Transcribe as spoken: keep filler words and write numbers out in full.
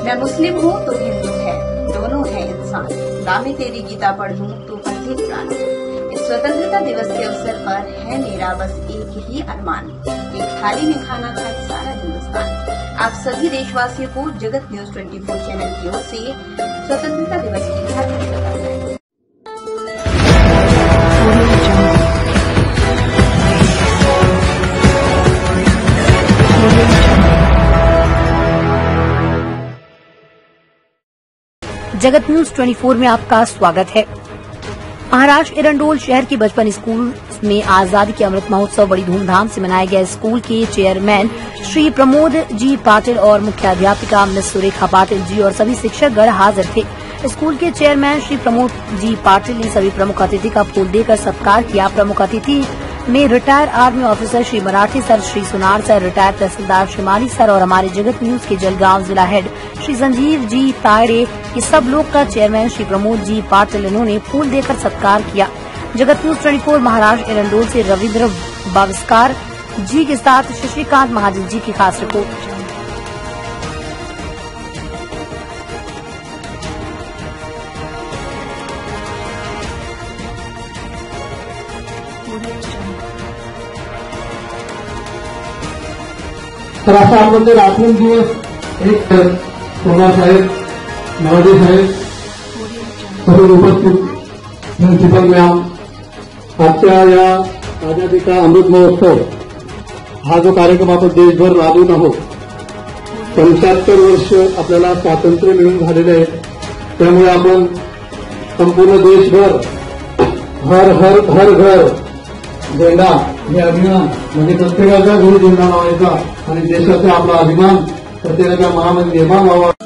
मैं मुस्लिम हूँ तो हिंदू है, दोनों है इंसान। दामे तेरी गीता पढ़ लूं तो अधिक प्राण। इस स्वतंत्रता दिवस के अवसर पर है मेरा बस एक ही अरमान, एक थाली में खाना खाए सारा हिंदुस्तान। आप सभी देशवासियों को जगत न्यूज चौबीस चैनल की ओर से स्वतंत्रता दिवस की हार्दिक शुभकामनाएं। जगत न्यूज चौबीस में आपका स्वागत है। महाराष्ट्र एरंडोल शहर के बचपन स्कूल में आजादी के अमृत महोत्सव बड़ी धूमधाम से मनाया गया। स्कूल के चेयरमैन श्री प्रमोद जी पाटिल और मुख्याध्यापिका मिस सुरेखा पाटिल जी और सभी शिक्षकगण हाजिर थे। स्कूल के चेयरमैन श्री प्रमोद जी पाटिल ने सभी प्रमुख अतिथि का फूल देकर सत्कार किया। प्रमुख अतिथि में retire army officer Shri Marathi sir, Shri Sunar sir, retire tehsildar Shimali sir और हमारे जगत न्यूज के जलगांव जिला हेड श्री संजीव जी तायड़े, ये सब लोग का चेयरमैन श्री प्रमोद जी पाटिल इन्होंने फूल देकर सत्कार किया। जगत न्यूज चौबीस महाराष्ट्र एरंडोल से रविंद्र बाविस्कार जी के साथ शशिकांत महाजन जी की खास रिपोर्ट। तर असा आपण ते राखून दिवस एक सोना साहेब, नवाजी साहेब, सर्व उपस्थित प्रिन्सिपल मॅम, आजच्या या आजादी का अमृत महोत्सव हा जो कार्यक्रम आपण देशभर राबवून आहोत, पंच्याहत्तर वर्ष आपल्याला स्वातंत्र्य मिळून झालेले आहे। त्यामुळे आपण संपूर्ण देशभर हर हर हर घर झेंडा हे अभिमान म्हणजे प्रत्येकाच्या घरी झेंडा लावायचा आणि देशाचा आपला अभिमान प्रत्येकाच्या मनामध्ये निर्माण व्हावा।